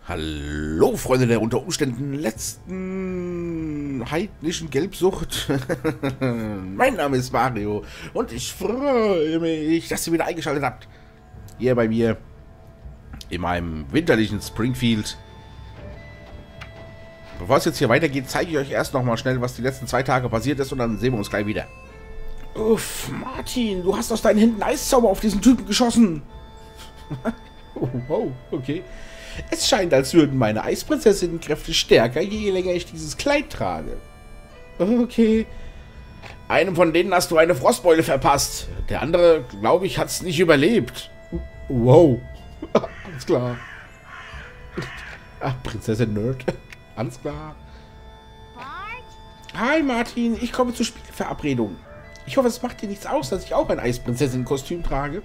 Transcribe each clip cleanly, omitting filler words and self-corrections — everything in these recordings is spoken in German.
Hallo, Freunde der unter Umständen letzten heidnischen Gelbsucht. Mein Name ist Mario und ich freue mich, dass ihr wieder eingeschaltet habt. Hier bei mir in meinem winterlichen Springfield. Bevor es jetzt hier weitergeht, zeige ich euch erst nochmal schnell, was die letzten 2 Tage passiert ist und dann sehen wir uns gleich wieder. Uff, Martin, du hast aus deinen Händen Eiszauber auf diesen Typen geschossen. Oh, wow, okay. Es scheint, als würden meine Eisprinzessinnenkräfte stärker, je länger ich dieses Kleid trage. Okay. Einem von denen hast du eine Frostbeule verpasst. Der andere, glaube ich, hat es nicht überlebt. Wow. Alles klar. Ach, Prinzessin Nerd. Alles klar. Hi, Martin. Ich komme zur Spielverabredung. Ich hoffe, es macht dir nichts aus, dass ich auch ein Eisprinzessin-Kostüm trage.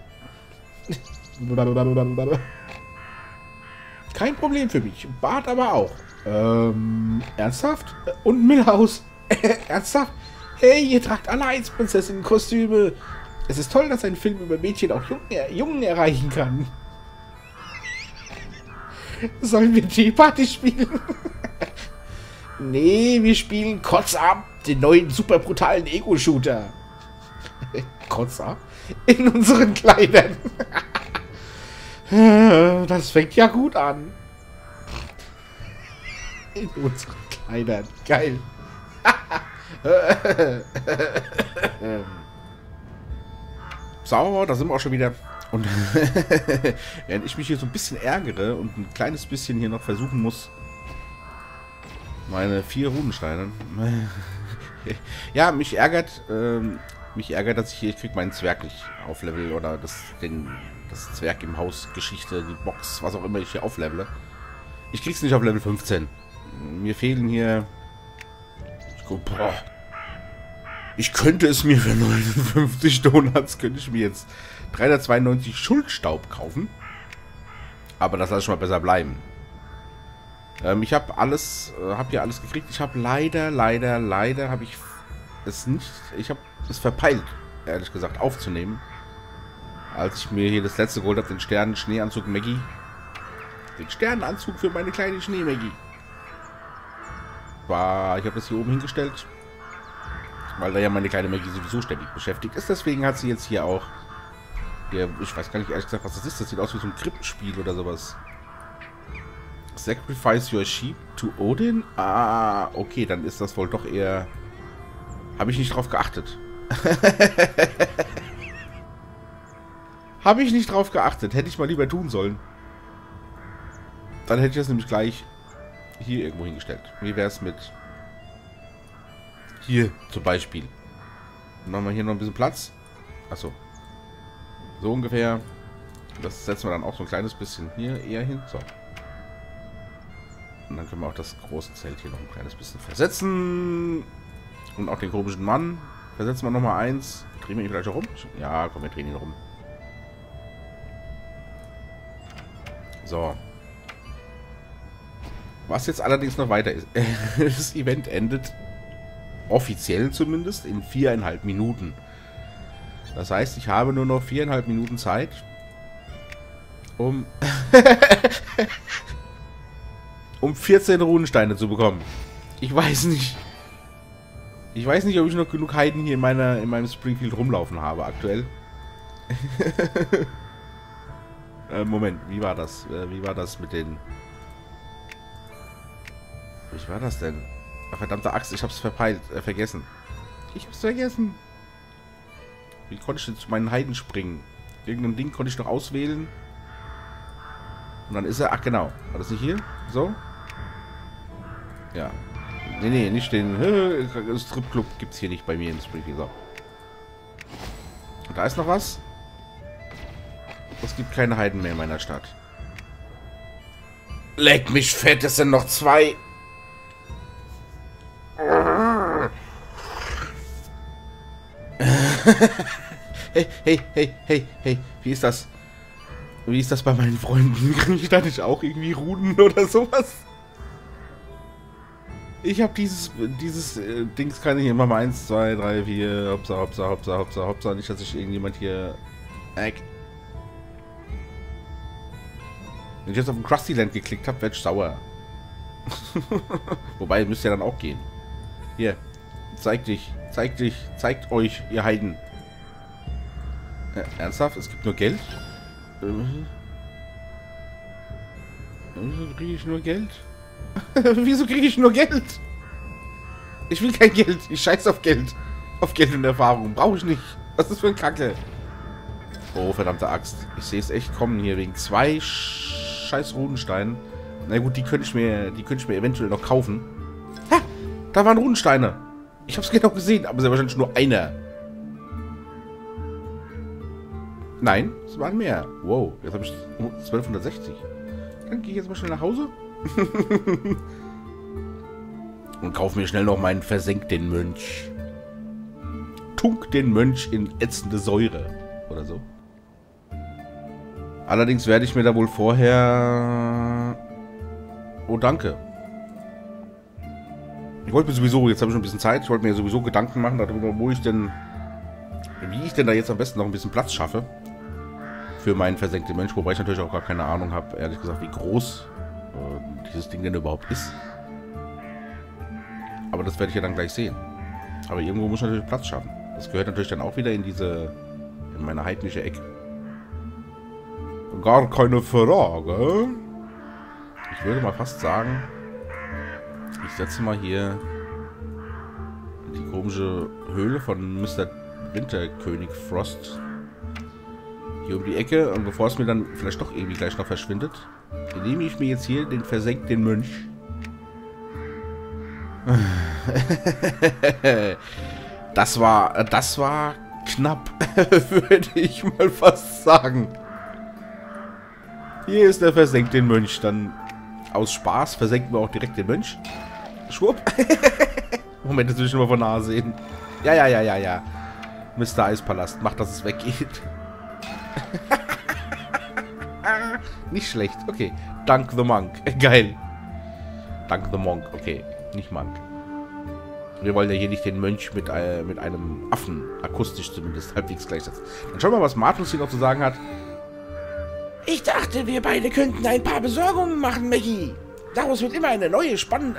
Kein Problem für mich. Bart aber auch. Ernsthaft? Und Milhouse? Ernsthaft? Hey, ihr tragt alle Eisprinzessinnen-Kostüme. Es ist toll, dass ein Film über Mädchen auch Jungen erreichen kann. Sollen wir Teeparty spielen? Nee, wir spielen Kotz ab, den neuen super brutalen Ego-Shooter. Kotz ab? In unseren Kleidern. Das fängt ja gut an. In unseren Kleidern. Geil. So, da sind wir auch schon wieder. Und während ich mich hier so ein bisschen ärgere und ein kleines bisschen hier noch versuchen muss, meine 4 Runensteine. Ja, mich ärgert, dass ich krieg meinen Zwerg nicht auf Level oder das Zwerg im Haus Geschichte, die Box, was auch immer ich hier auflevele. Ich krieg's nicht auf Level 15. Mir fehlen hier. Ich könnte es mir für 59 Donuts, könnte ich mir jetzt 392 Schuldstaub kaufen. Aber das lasse ich mal besser bleiben. Ich habe hier alles gekriegt. Ich habe leider habe ich es nicht. Ich habe es verpeilt, ehrlich gesagt, aufzunehmen. Als ich mir hier das letzte geholt habe, den Sternen-Schneeanzug Maggie. Den Sternenanzug für meine kleine Schnee-Maggie. Ich habe das hier oben hingestellt, weil da ja meine kleine Maggie sowieso ständig beschäftigt ist. Deswegen hat sie jetzt hier auch... Hier, ich weiß gar nicht ehrlich gesagt, was das ist. Das sieht aus wie so ein Krippenspiel oder sowas. Sacrifice your sheep to Odin? Ah, okay, dann ist das wohl doch eher... Habe ich nicht drauf geachtet. Habe ich nicht drauf geachtet. Hätte ich mal lieber tun sollen. Dann hätte ich das nämlich gleich hier irgendwo hingestellt. Wie wäre es mit... Hier zum Beispiel. Dann machen wir hier noch ein bisschen Platz. Achso. So ungefähr. Das setzen wir dann auch so ein kleines bisschen hier eher hin. So. Und dann können wir auch das große Zelt hier noch ein kleines bisschen versetzen. Und auch den komischen Mann. Versetzen wir nochmal eins. Drehen wir ihn vielleicht auch rum? Ja, komm, wir drehen ihn rum. So. Was jetzt allerdings noch weiter ist. Das Event endet, offiziell zumindest, in 4,5 Minuten. Das heißt, ich habe nur noch 4,5 Minuten Zeit, um 14 Runensteine zu bekommen. Ich weiß nicht. Ich weiß nicht, ob ich noch genug Heiden hier in meinem Springfield rumlaufen habe aktuell. Moment, wie war das? Wie war das mit den... Wie war das denn? Ach, verdammte Axt, ich hab's vergessen. Ich hab's vergessen. Wie konnte ich denn zu meinen Heiden springen? Irgendein Ding konnte ich noch auswählen. Und dann ist er... Ach, genau. War das nicht hier? So? Ja. Nee, nicht den... Stripclub gibt's hier nicht bei mir im Springfield. So. Und da ist noch was. Es gibt keine Heiden mehr in meiner Stadt. Leck mich fett, es sind noch 2. Hey, wie ist das? Wie ist das bei meinen Freunden? Kriege ich da nicht auch irgendwie Ruden oder sowas? Ich habe dieses Dings kann ich immer mal 1, 2, 3, 4, Hopsa. Nicht, dass sich irgendjemand hier... Wenn ich jetzt auf dem Krusty Land geklickt habe, werde ich sauer. Wobei, müsste ja dann auch gehen. Hier, zeigt euch, ihr Heiden. Ernsthaft? Es gibt nur Geld? Wieso kriege ich nur Geld? Wieso kriege ich nur Geld? Ich will kein Geld. Ich scheiß auf Geld. Auf Geld und Erfahrung. Brauche ich nicht. Was ist das für ein Kacke? Oh, verdammte Axt. Ich sehe es echt kommen hier wegen 2 scheiß Runensteinen. Na gut, die könnte ich mir eventuell noch kaufen. Ha! Da waren Runensteine. Ich habe es genau gesehen, aber es ist ja wahrscheinlich nur einer. Nein, es waren mehr. Wow, jetzt habe ich 1260. Dann gehe ich jetzt mal schnell nach Hause. Und kaufe mir schnell noch meinen versenkten Mönch. Tunk den Mönch in ätzende Säure. Oder so. Allerdings werde ich mir da wohl vorher... Oh, danke. Ich wollte mir sowieso, jetzt habe ich schon ein bisschen Zeit, ich wollte mir sowieso Gedanken machen darüber, wie ich denn da jetzt am besten noch ein bisschen Platz schaffe. Für meinen versenkten Mönch, wobei ich natürlich auch gar keine Ahnung habe, ehrlich gesagt, wie groß dieses Ding denn überhaupt ist. Aber das werde ich ja dann gleich sehen. Aber irgendwo muss ich natürlich Platz schaffen. Das gehört natürlich dann auch wieder in meine heidnische Ecke. Gar keine Frage. Ich würde mal fast sagen, ich setze mal hier die komische Höhle von Mr. Winterkönig Frost hier um die Ecke. Und bevor es mir dann vielleicht doch irgendwie gleich noch verschwindet, nehme ich mir jetzt hier den versenkten Mönch. Das war knapp, würde ich mal fast sagen. Hier ist der versenkte Mönch. Dann aus Spaß versenken wir auch direkt den Mönch. Schwupp. Moment, das will ich nur mal von nahe sehen. Ja. Mr. Eispalast, macht, dass es weggeht. Nicht schlecht, okay. Dank the Monk. Geil. Dank the Monk, okay. Nicht Monk. Wir wollen ja hier nicht den Mönch mit einem Affen, akustisch zumindest, halbwegs gleichsetzen. Dann schauen wir mal, was Martus hier noch zu sagen hat. Ich dachte, wir beide könnten ein paar Besorgungen machen, Maggie. Daraus wird immer eine neue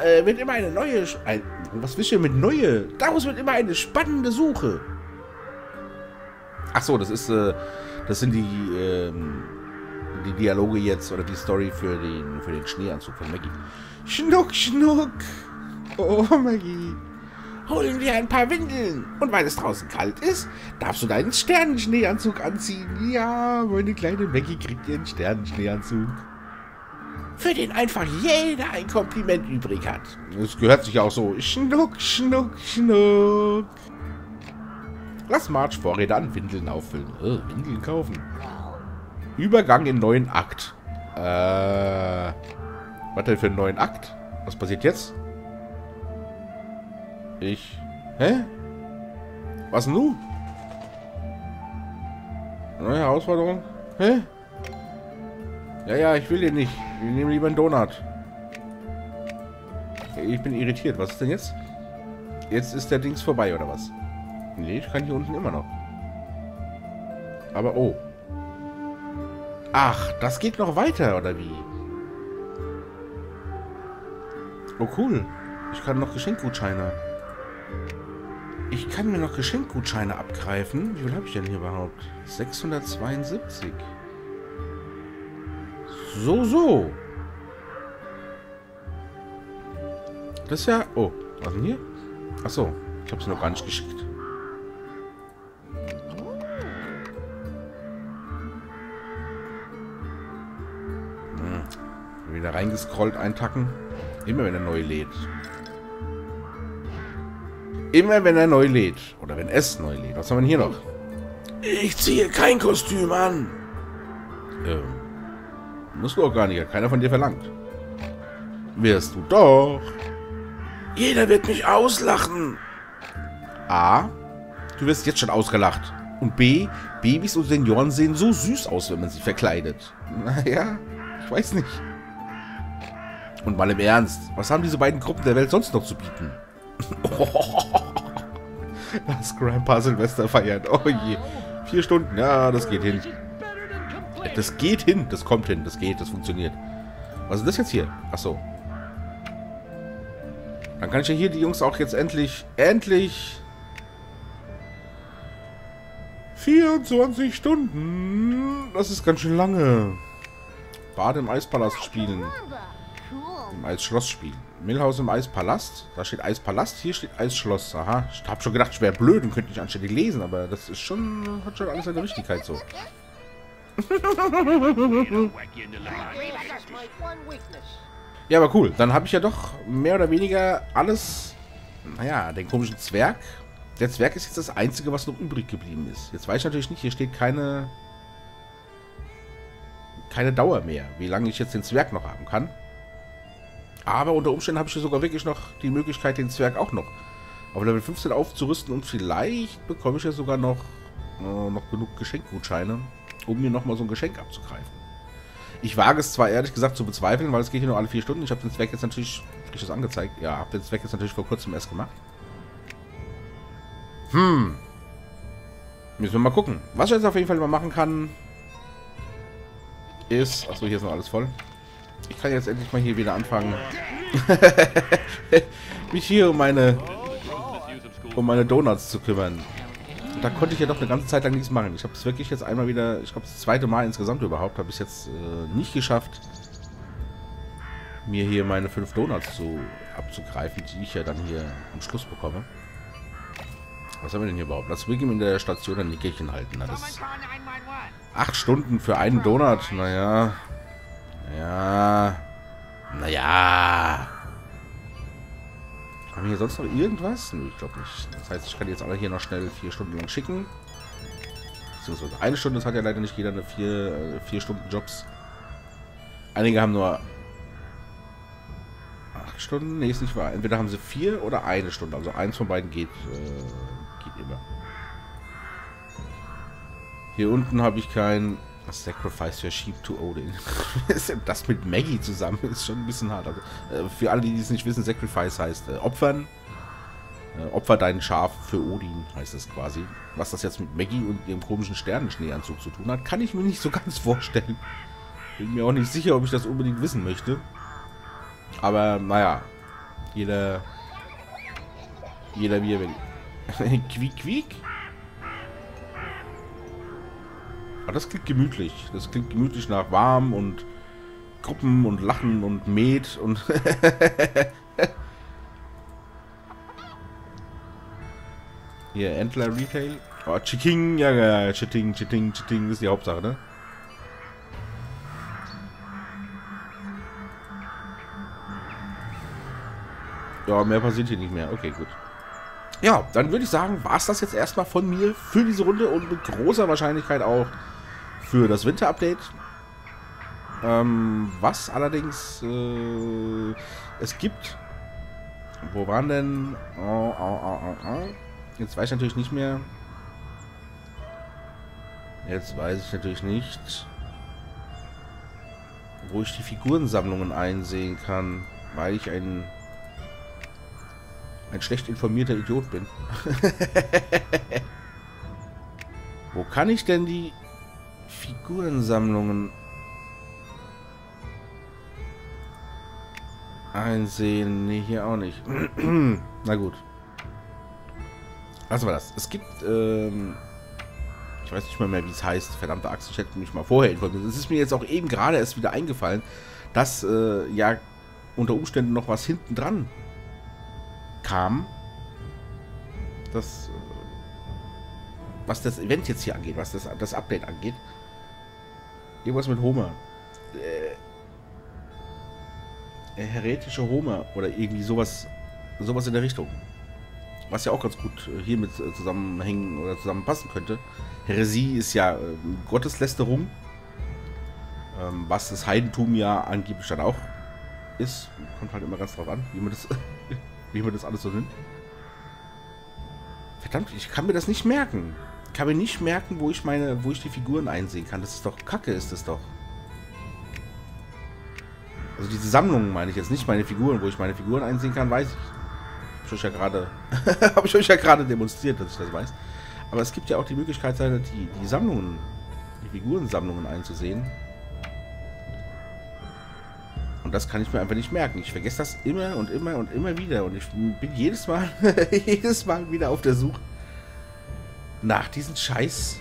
was willst du denn mit neue? Daraus wird immer eine spannende Suche. Ach so, das sind die Dialoge jetzt oder die Story für den Schneeanzug von Maggie. Schnuck, schnuck. Oh, Maggie. Holen wir ein paar Windeln. Und weil es draußen kalt ist, darfst du deinen Sternenschneeanzug anziehen. Ja, meine kleine Maggie kriegt ihren Sternenschneeanzug. Für den einfach jeder ein Kompliment übrig hat. Das gehört sich auch so. Schnuck, schnuck, schnuck. Lass Marge Vorräte an Windeln auffüllen. Windeln kaufen. Übergang in neuen Akt. Was denn für einen neuen Akt? Was passiert jetzt? Hä? Was denn nun? Neue Herausforderung? Hä? Ja, ich will den nicht. Wir nehmen lieber einen Donut. Ich bin irritiert. Was ist denn jetzt? Jetzt ist der Dings vorbei, oder was? Nee, ich kann hier unten immer noch. Aber, oh. Ach, das geht noch weiter, oder wie? Oh, cool. Ich kann noch Geschenkgutscheine. Ich kann mir noch Geschenkgutscheine abgreifen. Wie viel habe ich denn hier überhaupt? 672. So. Das ist ja... Oh, was denn hier? Achso, ich habe sie noch gar nicht geschickt. Wieder reingescrollt eintacken. Immer wenn er neu lädt. Immer wenn er neu lädt. Oder wenn es neu lädt. Was haben wir denn hier noch? Ich ziehe kein Kostüm an. Musst du auch gar nicht. Hat keiner von dir verlangt. Wirst du doch. Jeder wird mich auslachen. A. Du wirst jetzt schon ausgelacht. Und B. Babys und Senioren sehen so süß aus, wenn man sie verkleidet. Naja, ich weiß nicht. Und mal im Ernst. Was haben diese beiden Gruppen der Welt sonst noch zu bieten? Das Grandpa Silvester feiert. Oh je. 4 Stunden. Ja, das geht hin. Das geht hin. Das kommt hin. Das geht. Das funktioniert. Was ist das jetzt hier? Achso. Dann kann ich ja hier die Jungs auch jetzt endlich... 24 Stunden. Das ist ganz schön lange. Bade im Eispalast spielen. Im Eisschloss spielen. Millhaus im Eispalast. Da steht Eispalast, hier steht Eisschloss. Aha. Ich habe schon gedacht, ich wäre blöd und könnte nicht anständig lesen, aber das ist schon... hat schon alles seine Richtigkeit so. Ja, aber cool. Dann habe ich ja doch mehr oder weniger alles... Naja, den komischen Zwerg. Der Zwerg ist jetzt das Einzige, was noch übrig geblieben ist. Jetzt weiß ich natürlich nicht, hier steht keine Dauer mehr, wie lange ich jetzt den Zwerg noch haben kann. Aber unter Umständen habe ich hier sogar wirklich noch die Möglichkeit, den Zwerg auch noch auf Level 15 aufzurüsten. Und vielleicht bekomme ich ja sogar noch genug Geschenkgutscheine, um mir nochmal so ein Geschenk abzugreifen. Ich wage es zwar ehrlich gesagt zu bezweifeln, weil es geht hier nur alle 4 Stunden. Ich habe den Zwerg jetzt natürlich, habe ich das angezeigt? Ja, habe den Zwerg jetzt natürlich vor kurzem erst gemacht. Müssen wir mal gucken. Was ich jetzt auf jeden Fall mal machen kann, ist... Achso, hier ist noch alles voll. Ich kann jetzt endlich mal hier wieder anfangen, mich hier um meine Donuts zu kümmern. Und da konnte ich ja doch eine ganze Zeit lang nichts machen. Ich habe es wirklich jetzt einmal wieder, ich glaube das zweite Mal insgesamt überhaupt, habe ich es jetzt nicht geschafft, mir hier meine 5 Donuts abzugreifen, die ich ja dann hier am Schluss bekomme. Was haben wir denn hier überhaupt? Lass wirklich in der Station ein Nickerchen halten. Na, das 8 Stunden für einen Donut. Naja. Naja. Haben wir hier sonst noch irgendwas? Nö, ich glaube nicht. Das heißt, ich kann jetzt alle hier noch schnell 4 Stunden lang schicken. Beziehungsweise 1 Stunde, das hat ja leider nicht jeder eine 4 Stunden Jobs. Einige haben nur 8 Stunden. Nee, ist nicht wahr. Entweder haben sie 4 oder 1 Stunde. Also eins von beiden geht immer. Hier unten habe ich kein Sacrifice your sheep to Odin. Das mit Maggie zusammen ist schon ein bisschen hart. Also, für alle, die es nicht wissen, Sacrifice heißt opfern. Opfer dein Schaf für Odin, heißt es quasi. Was das jetzt mit Maggie und ihrem komischen Sternenschneeanzug zu tun hat, kann ich mir nicht so ganz vorstellen. Bin mir auch nicht sicher, ob ich das unbedingt wissen möchte. Aber, naja. Jeder wie er will. Quiek, quiek. Aber das klingt gemütlich. Das klingt gemütlich nach warm und Gruppen und Lachen und Met und... Hier, Entler Retail. Oh, Chiking, ja, Chiting, das ist die Hauptsache, ne? Ja, mehr passiert hier nicht mehr. Okay, gut. Ja, dann würde ich sagen, war es das jetzt erstmal von mir für diese Runde und mit großer Wahrscheinlichkeit auch für das Winter-Update. Was allerdings es gibt. Wo waren denn... Jetzt weiß ich natürlich nicht mehr. Jetzt weiß ich natürlich nicht, wo ich die Figurensammlungen einsehen kann, weil ich ein schlecht informierter Idiot bin. Wo kann ich denn die Figurensammlungen einsehen? Nee, hier auch nicht. Na gut. Lassen wir das. Es gibt, ich weiß nicht mehr, wie es heißt. Verdammte Axt, ich hätte mich mal vorher informiert. Es ist mir jetzt auch eben gerade erst wieder eingefallen, dass ja unter Umständen noch was hinten dran kam, das, was das Event jetzt hier angeht, was das Update angeht. Irgendwas mit Homer. Heretische Homer oder irgendwie sowas in der Richtung. Was ja auch ganz gut hiermit zusammenhängen oder zusammenpassen könnte. Häresie ist ja Gotteslästerung, was das Heidentum ja angeblich dann auch ist. Kommt halt immer ganz drauf an, wie man das alles so nimmt. Verdammt, ich kann mir das nicht merken. Ich kann mir nicht merken, wo ich die Figuren einsehen kann. Das ist doch Kacke, ist das doch. Also diese Sammlungen meine ich jetzt nicht, meine Figuren, wo ich meine Figuren einsehen kann, weiß ich. Habe ich euch ja gerade demonstriert, dass ich das weiß. Aber es gibt ja auch die Möglichkeit, die Sammlungen die Figurensammlungen einzusehen. Und das kann ich mir einfach nicht merken. Ich vergesse das immer und immer und immer wieder. Und ich bin jedes Mal, jedes Mal wieder auf der Suche nach diesen Scheiß.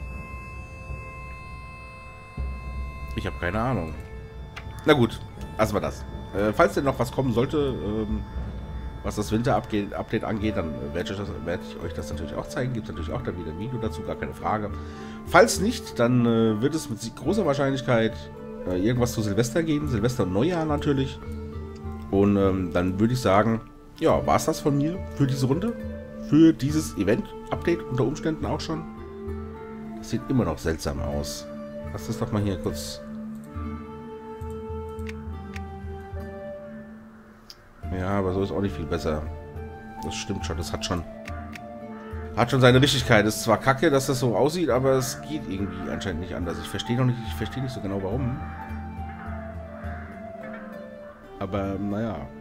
Ich habe keine Ahnung. Na gut, lassen wir das. Falls denn noch was kommen sollte, was das Winter-Update angeht, dann werde ich euch das natürlich auch zeigen. Gibt es natürlich auch dann wieder ein Video dazu, gar keine Frage. Falls nicht, dann wird es mit großer Wahrscheinlichkeit irgendwas zu Silvester geben. Silvester und Neujahr natürlich. Und dann würde ich sagen, ja, war es das von mir für diese Runde. Für dieses Event-Update unter Umständen auch schon. Das sieht immer noch seltsam aus. Lass das doch mal hier kurz... Ja, aber so ist auch nicht viel besser. Das stimmt schon, das hat schon seine Richtigkeit. Es ist zwar kacke, dass das so aussieht, aber es geht irgendwie anscheinend nicht anders. Ich verstehe nicht so genau warum. Aber naja.